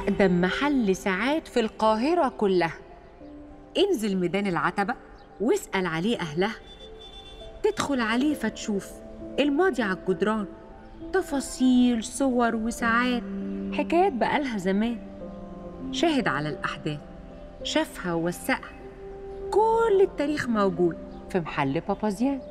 أقدم محل ساعات في القاهرة كلها. انزل ميدان العتبة واسأل عليه أهلها، تدخل عليه فتشوف الماضي على الجدران، تفاصيل صور وساعات، حكايات بقالها زمان. شاهد على الأحداث، شافها ووثقها، كل التاريخ موجود في محل بابازيان.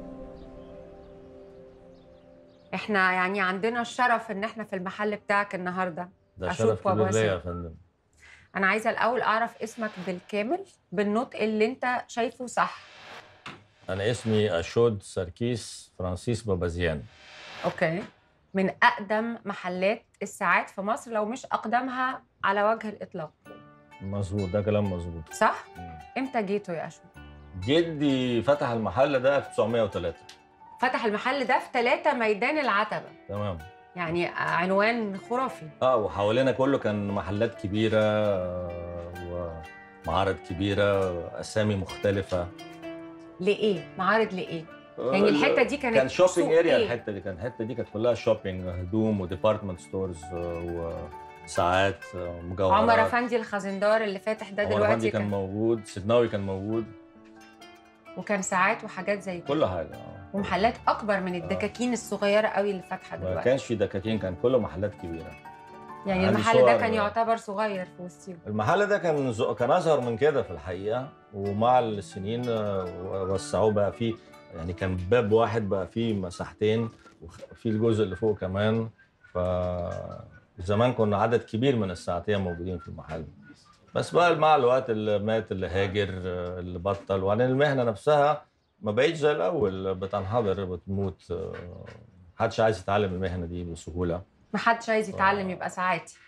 احنا يعني عندنا الشرف ان احنا في المحل بتاعك النهارده. ده شرف كبير ليا يا فندم. انا عايزه الاول اعرف اسمك بالكامل بالنطق اللي انت شايفه صح. انا اسمي اشود سركيس فرانسيس بابازيان. اوكي. من اقدم محلات الساعات في مصر، لو مش اقدمها على وجه الاطلاق. مظبوط، ده كلام مظبوط. صح؟ امتى جيتوا يا اشود؟ جدي فتح المحل ده في 1903. فتح المحل ده في 3 ميدان العتبة. تمام. يعني عنوان خرافي. وحوالينا كله كان محلات كبيره ومعارض كبيره، اسامي مختلفه. لإيه؟ معارض لإيه؟ يعني الحتة دي كان شوبينج اريا. إيه؟ الحته دي كانت كلها شوبينج، هدوم وديبارتمنت ستورز وساعات مجوهرات. عمر افندي الخزندار اللي فاتح ده دلوقتي عمر افندي كان موجود، سيدناوي كان موجود، وكان ساعات وحاجات زي كده. كل حاجه. ومحلات اكبر من الدكاكين الصغيره قوي اللي فاتحه دلوقتي. ما كانش في دكاكين، كان كله محلات كبيره. يعني المحل ده كان يعتبر صغير في وسطهم. المحل ده كان اصغر من كده في الحقيقه، ومع السنين وسعوه بقى فيه، يعني كان باب واحد بقى فيه مساحتين، وفي الجزء اللي فوق كمان. زمان كنا عدد كبير من الساعاتيه موجودين في المحل. بس بقى مع الوقت اللي مات، اللي هاجر، اللي بطل، وبعدين المهنه نفسها ما بقتش زي الاول، بتنحدر، بتموت. محدش عايز يتعلم المهنه دي بسهوله. محدش عايز يتعلم يبقى ساعاتي.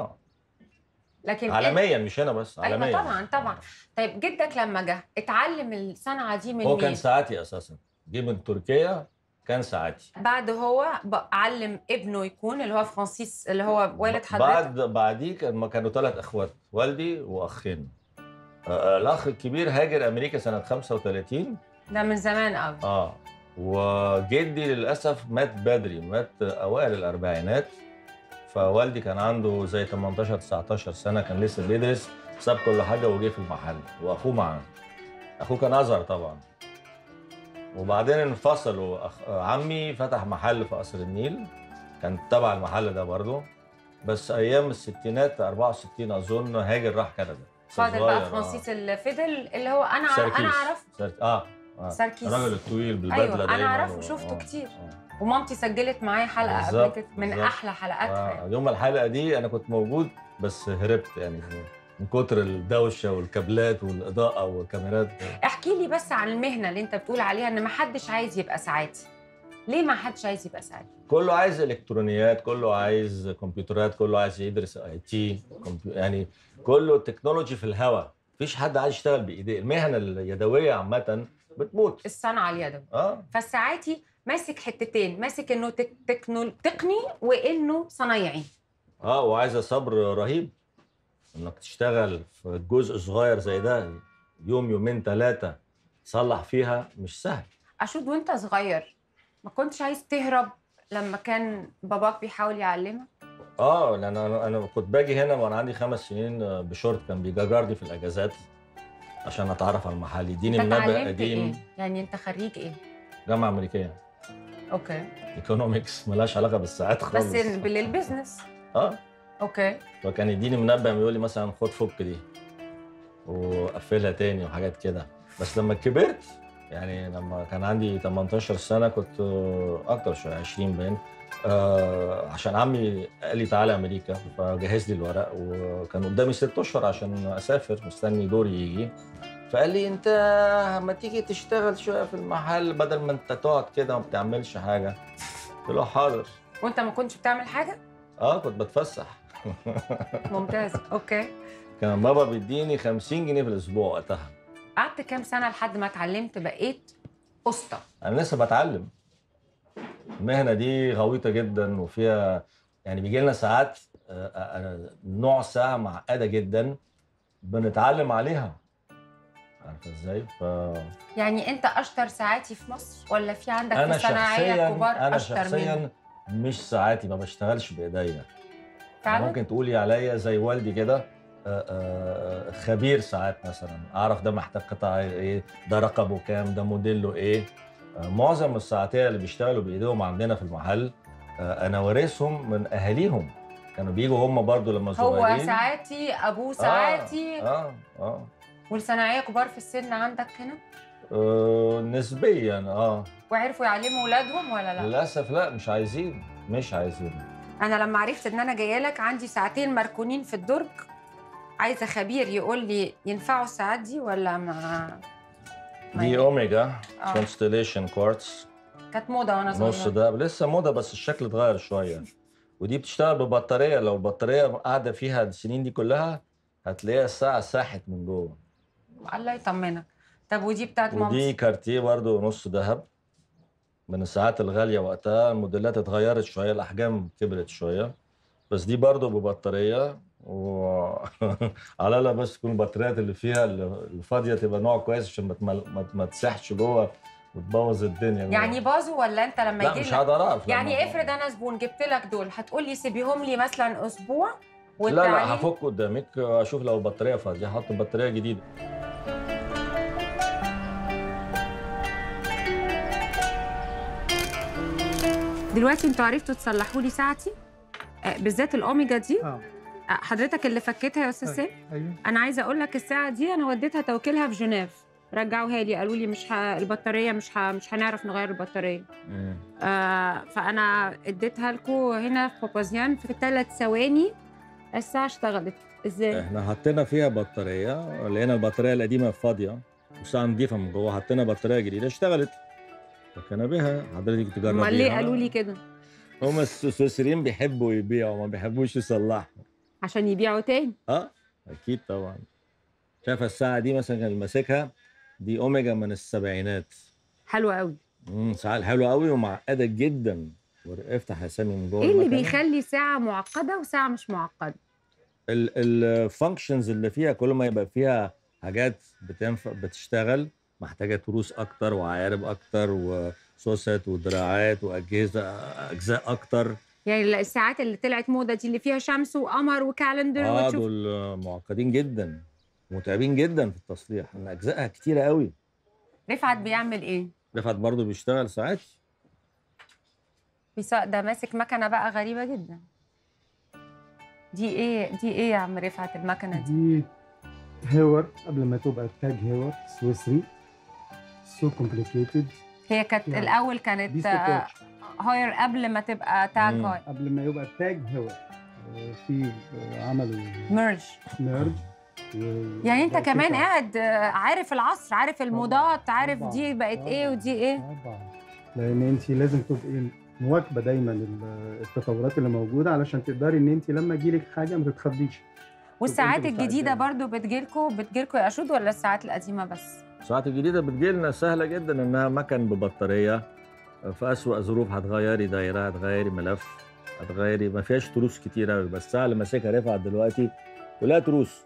لكن عالميا، مش هنا بس، عالميا. أيوة طبعا. طيب جدك لما جه اتعلم الصنعه دي من مين؟ هو كان ساعاتي اساسا، جه من تركيا، كان ساعاتي. بعد هو علم ابنه يكون اللي هو فرانسيس اللي هو والد حضرتك. بعديه كانوا 3 اخوات، والدي واخين. الاخ الكبير هاجر امريكا سنه 35. ده من زمان قوي. وجدي للاسف مات بدري، مات اوائل الاربعينات. فوالدي كان عنده زي 18 19 سنه، كان لسه بيدرس، ساب كل حاجه وجه في المحل، واخوه معاه. اخوه كان اصغر طبعا. وبعدين انفصلوا. عمي فتح محل في قصر النيل، كان تبع المحل ده برضه، بس ايام الستينات 64 اظن هاجر راح كندا. فاضل بقى فرانسيس اللي فضل، اللي هو انا اعرف سركيس، الراجل الطويل بالبدله. أيوة دايما انا اعرفه وشفته كتير. ومامتي سجلت معايا حلقه قبل كده من احلى حلقاتها. يوم الحلقه دي انا كنت موجود، بس هربت يعني من كتر الدوشه والكابلات والاضاءه والكاميرات. احكي لي بس عن المهنه اللي انت بتقول عليها ان ما حدش عايز يبقى ساعاتي. ليه ما حدش عايز يبقى ساعاتي؟ كله عايز الكترونيات، كله عايز كمبيوترات، كله عايز يدرس IT، يعني كله تكنولوجي في الهواء. مفيش حد عايز يشتغل بايديه. المهنه اليدويه عامه بتموت، الصنعه اليدويه. فالساعاتي ماسك حتتين، ماسك انه تقني وانه صنايعي. وعايزه صبر رهيب انك تشتغل في جزء صغير زي ده، يوم يومين 3 تصلح فيها، مش سهل. اشود وانت صغير ما كنتش عايز تهرب لما كان باباك بيحاول يعلمك؟ لان انا كنت باجي هنا وانا عندي 5 سنين بشورت، كان بيجرجرني في الاجازات عشان اتعرف على المحل، يديني منبه قديم. إيه؟ يعني انت خريج ايه؟ جامعه امريكيه. اوكي. ايكونومكس، مالهاش علاقه بالساعات خالص، بس بالبيزنس. اوكي. فكان يديني منبه يقول لي مثلا خد فك دي وقفلها تاني وحاجات كده. بس لما كبرت، يعني لما كان عندي 18 سنه، كنت اكتر شويه، 20 باين، عشان عمي قال لي تعالى امريكا، فجهز لي الورق، وكان قدامي 6 اشهر عشان اسافر، مستني دوري يجي. فقال لي انت ما تيجي تشتغل شويه في المحل بدل ما انت تقعد كده وما بتعملش حاجه. قلت له حاضر. وانت ما كنتش بتعمل حاجه؟ كنت بتفسح. ممتاز. اوكي. كان بابا بيديني 50 جنيه في الاسبوع وقتها. قعدت كام سنه لحد ما اتعلمت بقيت اسطى؟ انا لسه بتعلم. المهنه دي غويطه جدا، وفيها يعني بيجي لنا ساعات نوع ساعه معقده جدا بنتعلم عليها، عارفه ازاي؟ يعني انت اشطر ساعاتي في مصر ولا في عندك في صناعيه كبار أنا اشطر مني؟ شخصيا مش ساعاتي، ما بشتغلش بايديا. فعلا؟ ممكن تقولي عليا زي والدي كده، خبير ساعات مثلا، اعرف ده محتاج قطع ايه، ده رقمه كام، ده موديله ايه. معظم الساعاتيه اللي بيشتغلوا بايديهم عندنا في المحل انا وارثهم من اهاليهم، كانوا بيجوا هم برضو لما صغيرين. هو ساعاتي ابوه ساعاتي. اه والصناعيه كبار في السن عندك هنا؟ نسبيا وعرفوا يعلموا ولادهم ولا لا؟ للاسف لا، مش عايزين. انا لما عرفت ان انا جايه لك عندي ساعتين مركونين في الدرج، عايزه خبير يقول لي ينفعوا الساعات دي ولا ما دي اوميجا كونستليشن كوارتز، كانت موضه وانا صغيره. نص ده لسه موضه بس الشكل اتغير شويه. ودي بتشتغل ببطاريه، لو البطاريه قاعده فيها السنين دي كلها هتلاقيها الساعه ساحت من جوه. الله يطمنك. طب ودي بتاعت مامتي؟ ودي كارتيه برضه نص ذهب، من الساعات الغاليه وقتها. الموديلات اتغيرت شويه، الاحجام كبرت شويه، بس دي برضه ببطاريه على لا بس تكون البطاريات اللي فيها الفاضيه تبقى نوع كويس عشان ما تسحش جوه وتبوظ الدنيا. يعني باظوا ولا انت لما يجي لا مش هقدر اعرف. يعني افرض انا زبون جبت لك دول، هتقول لي سيبيهم لي مثلا اسبوع لا هفك قدامك اشوف لو البطاريه فاضيه هحط بطاريه جديده. دلوقتي انتوا عرفتوا تصلحوا لي ساعتي بالذات الاوميجا دي. حضرتك اللي فكيتها يا استاذ سامي؟ ايوه. انا عايزه اقول لك الساعه دي انا وديتها توكيلها في جنيف، رجعوها لي قالوا لي البطاريه مش هنعرف نغير البطاريه. فانا اديتها لكم هنا في بابازيان في 3 ثواني الساعه اشتغلت. ازاي؟ احنا حطينا فيها بطاريه، لقينا البطاريه القديمه فاضيه والساعه نضيفه من جوه، حطينا بطاريه جديده اشتغلت، فكان بها حضرتك تجربيها. امال ليه قالوا لي كده؟ هم السويسريين بيحبوا يبيعوا ما بيحبوش يصلحوا. عشان يبيعوا تاني؟ اكيد طبعا. شايفه الساعه دي مثلا كان ماسكها، دي اوميجا من السبعينات. حلوه قوي. ساعه حلوه قوي ومعقده جدا. افتح يا سامي من جوه. ايه اللي بيخلي ساعه معقده وساعه مش معقده؟ الفانكشنز اللي فيها، كل ما يبقى فيها حاجات بتشتغل محتاجه تروس اكتر وعقارب اكتر وسوست ودراعات اجزاء اكتر. يعني الساعات اللي طلعت موضه دي اللي فيها شمس وقمر وكالندر دول معقدين جدا ومتعبين جدا في التصليح، لان اجزائها كتيره قوي. رفعت بيعمل ايه؟ رفعت برضه بيشتغل ساعات. ده ماسك مكنه بقى غريبه جدا. دي ايه يا عم رفعت المكنه دي هيور قبل ما تبقى تاج هيور سويسري. سو كومبليكيتد. هي كانت يعني الاول كانت هاير قبل ما تبقى تاج هاير. قبل ما يبقى تاج هيور في عملوا ميرج. يعني انت كمان قاعد عارف العصر، عارف الموضات، عارف دي بقت ايه ودي ايه. طبعا، لان انت لازم تبقي مواكبه دايما التطورات اللي موجوده علشان تقدري ان انت لما يجيلك حاجه ما تتخضيش. والساعات الجديده برضو بتجيلكوا يا اشود ولا الساعات القديمه بس؟ الساعات الجديده بتجيلنا سهله جدا، انها مكن ببطاريه. في اسوأ ظروف هتغيري دايره، هتغيري ملف، هتغيري، ما فيهاش تروس كتير قوي. بس الساعه اللي ماسكها رفعت دلوقتي كلها تروس.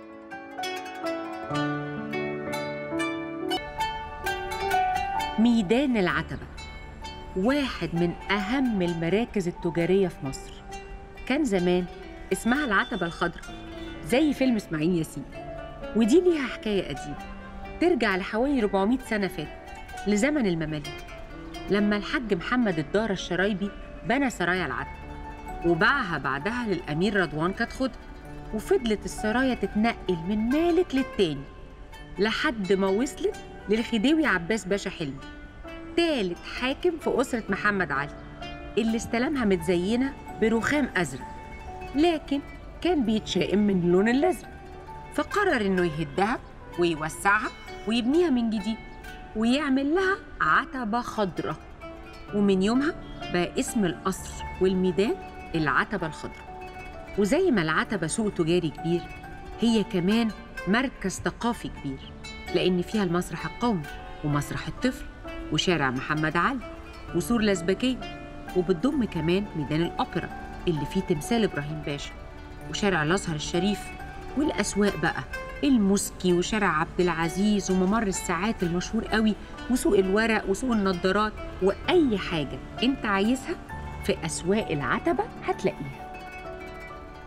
ميدان العتبة واحد من أهم المراكز التجارية في مصر. كان زمان اسمها العتبة الخضراء زي فيلم إسماعيل ياسين، ودي ليها حكاية قديمة ترجع لحوالي 400 سنة فاتت، لزمن المماليك، لما الحاج محمد الدار الشرايبي بنى سرايا العتبة وباعها بعدها للأمير رضوان كتخد، وفضلت السرايا تتنقل من مالك للتاني لحد ما وصلت للخديوي عباس باشا حلمي، تالت حاكم في أسرة محمد علي، اللي استلمها متزينة برخام أزرق، لكن كان بيتشائم من اللون الأزرق، فقرر إنه يهدها ويوسعها ويبنيها من جديد ويعمل لها عتبة خضراء. ومن يومها بقى اسم القصر والميدان العتبة الخضراء. وزي ما العتبة سوق تجاري كبير، هي كمان مركز ثقافي كبير، لأن فيها المسرح القومي ومسرح الطفل وشارع محمد علي وسور لازبكية، وبتضم كمان ميدان الأوبرا اللي فيه تمثال إبراهيم باشا، وشارع الأزهر الشريف، والأسواق بقى المسكي وشارع عبد العزيز وممر الساعات المشهور قوي وسوق الورق وسوق النضارات، وأي حاجة أنت عايزها في أسواق العتبة هتلاقيها.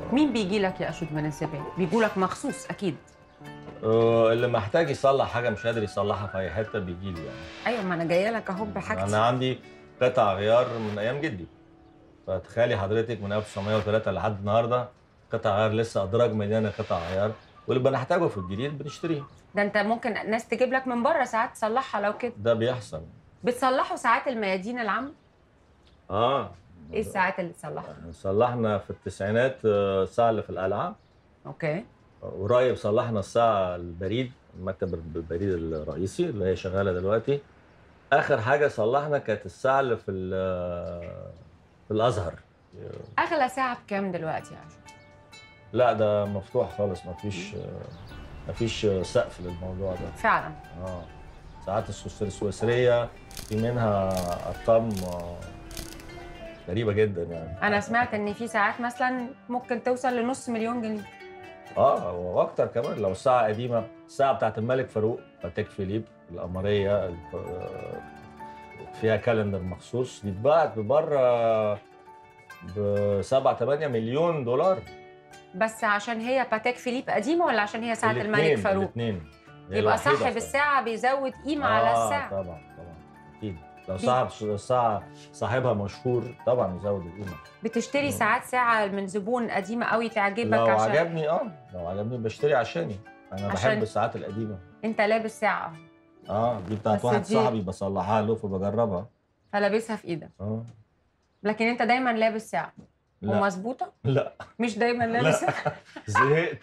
مين بيجي لك يا اشود من الزبائن؟ بيجوا لك مخصوص اكيد. اللي محتاج يصلح حاجه مش قادر يصلحها في اي حته بيجي لي يعني. ايوه، ما انا جايه لك اهو بحاجتي. انا عندي قطع غيار من ايام جدي، فتخيلي حضرتك من 1903 لحد النهارده قطع غيار، لسه ادراج مليانه قطع غيار، واللي بنحتاجه في الجديد بنشتريه. ده انت ممكن ناس تجيب لك من بره ساعات تصلحها لو كده. ده بيحصل. بتصلحوا ساعات الميادين العامه؟ اه. ايه الساعات اللي تصلحها؟ صلحنا في التسعينات الساعه اللي في القلعه. اوكي. قريب صلحنا الساعه البريد، مكتب البريد الرئيسي اللي هي شغاله دلوقتي. اخر حاجه صلحنا كانت الساعه اللي في الازهر. اغلى ساعه بكام دلوقتي يا اشود؟ لا ده مفتوح خالص، مفيش سقف للموضوع ده فعلا. ساعات السويسريه في منها ارقام غريبه جدا يعني. انا سمعت ان في ساعات مثلا ممكن توصل لنص مليون جنيه. واكتر كمان لو الساعه قديمه. الساعه بتاعت الملك فاروق باتيك فيليب القمريه فيها كالندر مخصوص، دي اتباعت بره ب 7-8 مليون دولار. بس عشان هي باتيك فيليب قديمه ولا عشان هي ساعه الملك فاروق؟ الاثنين. يبقى صاحب الساعه بيزود قيمه على الساعه. طبعا اكيد. لو صاحب الساعه صاحبها مشهور طبعا يزود القيمه. بتشتري ساعه من زبون قديمه قوي تعجبك؟ لو عشان عجبني لو عجبني بشتري عشاني. انا بحب الساعات القديمه. انت لابس ساعه؟ دي بتاعت واحد صاحبي بصلحها له فبجربها. فلابسها في ايدك؟ لكن انت دايما لابس ساعه ومظبوطه؟ لا مش دايما لابس. زهقت.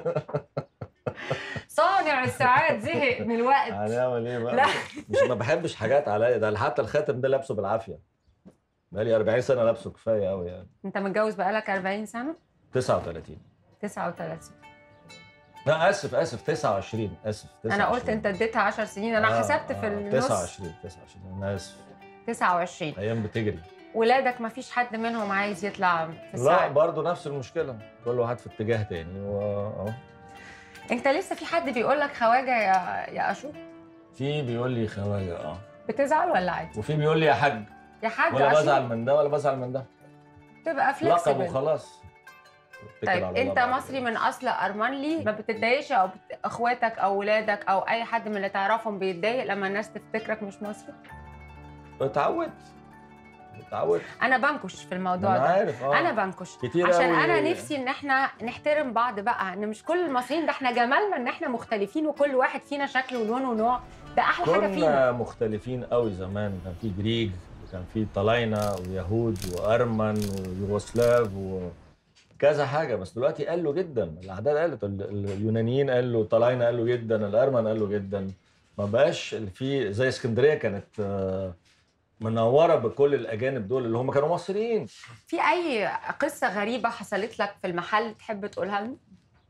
صانع الساعات زهق من الوقت. هنعمل ايه بقى؟ لا ما بحبش حاجات عليا، ده حتى الخاتم ده لابسه بالعافيه. بقالي 40 سنه لابسه، كفايه قوي يعني. انت متجوز بقالك 40 سنه؟ 39. 39. لا اسف 29. اسف 29. انا قلت انت اديتها 10 سنين، انا حسبت في النص. 29 انا اسف. 29. ايام بتجري. ولادك ما فيش حد منهم عايز يطلع في الساعه؟ لا برضه نفس المشكله، كل واحد في اتجاه تاني انت لسه في حد بيقول لك خواجه يا اشود؟ في بيقول لي خواجه بتزعل ولا عادي؟ وفي بيقول لي يا حاج. يا حاج ولا بزعل من ده ولا بزعل من ده. تبقى فليكسبل. لقب وخلاص. طيب انت مصري من اصل ارمنلي، ما بتتضايقش او اخواتك او ولادك او اي حد من اللي تعرفهم بيتضايق لما الناس تفتكرك مش مصري؟ اتعودت. انا بنكش في الموضوع ده. عارف انا بنكش عشان انا نفسي ان احنا نحترم بعض بقى، ان مش كل المصريين، ده احنا جمالنا ان احنا مختلفين وكل واحد فينا شكل ولون ونوع، ده احلى حاجه فينا. كنا مختلفين قوي زمان، كان في جريج وكان في طلاينه ويهود وارمن ويوغوسلاف وكذا حاجه، بس دلوقتي قالوا جدا، الاعداد قلت، اليونانيين قالوا، طلاينه قالوا جدا، الارمن قالوا جدا، ما بقاش في زي اسكندريه كانت منوره بكل الاجانب دول اللي هم كانوا مصريين. في اي قصه غريبه حصلت لك في المحل تحب تقولها لنا؟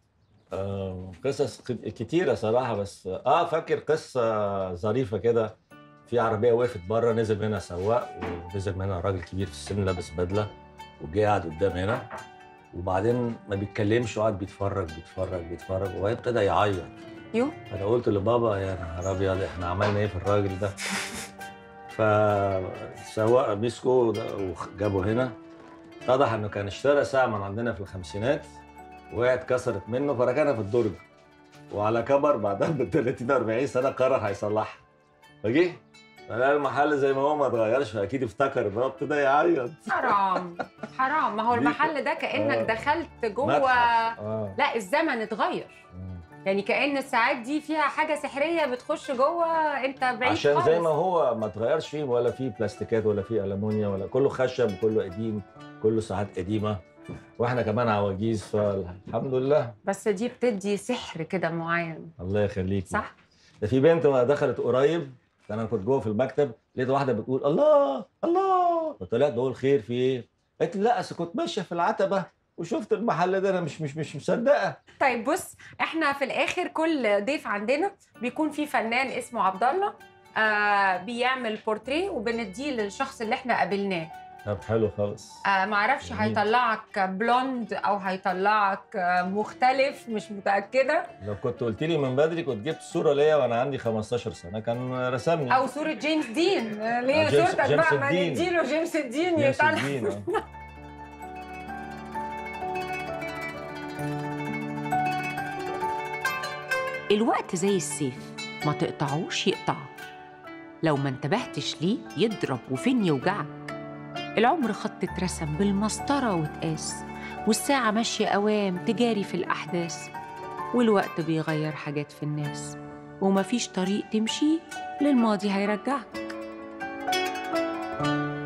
قصص كتيره صراحه، بس فاكر قصه ظريفه كده. في عربيه وقفت بره، نزل منها سواق ونزل منها راجل كبير في السن لابس بدله، وجه قعد قدام هنا، وبعدين ما بيتكلمش وقعد بيتفرج وبعدين ابتدى يعيط. انا قلت لبابا يا نهار ابيض احنا عملنا ايه في الراجل ده؟ فالسواق مسكه وجابه هنا، اتضح انه كان اشترى ساعه من عندنا في الخمسينات وقعت كسرت منه فركنها في الدرج، وعلى كبر بعدها ب 30-40 سنه قرر هيصلحها، فجه فلقى المحل زي ما هو ما اتغيرش، فاكيد افتكر ان هو ابتدى يعيط. حرام ما هو المحل ده كانك دخلت جوه. لا الزمن اتغير. يعني كأن الساعات دي فيها حاجة سحرية بتخش جوه، انت بعيد عشان خالص. زي ما هو ما اتغيرش فيه، ولا فيه بلاستيكات ولا فيه ألمونيا ولا كله خشب، كله قديم، كله ساعات قديمة، واحنا كمان عواجيز، فالحمد لله. بس دي بتدي سحر كده معين. الله يخليكي. صح؟ ده في بنت ما دخلت قريب، انا كنت جوه في المكتب، لقيت واحدة بتقول الله الله، فطلعت بقول خير في ايه؟ قالت لي لا اصل كنت ماشية في العتبة وشفت المحل ده، انا مش مصدقه. طيب بص، احنا في الاخر كل ضيف عندنا بيكون في فنان اسمه عبد الله بيعمل بورتريه وبنديه للشخص اللي احنا قابلناه. طب حلو خالص. معرفش هيطلعك بلوند او هيطلعك مختلف، مش متاكده. لو كنت قلت لي من بدري كنت جبت صوره ليا وانا عندي 15 سنه كان رسمني، او صوره جيمس دين ليه صورتك بقى، ما نديله جيمس الدين يطلع. الوقت زي السيف، ما تقطعوش يقطعك، لو ما انتبهتش ليه يضرب وفين يوجعك. العمر خط اترسم بالمسطرة واتقاس، والساعة ماشية أوام تجاري في الأحداث، والوقت بيغير حاجات في الناس، ومفيش طريق تمشي للماضي هيرجعك.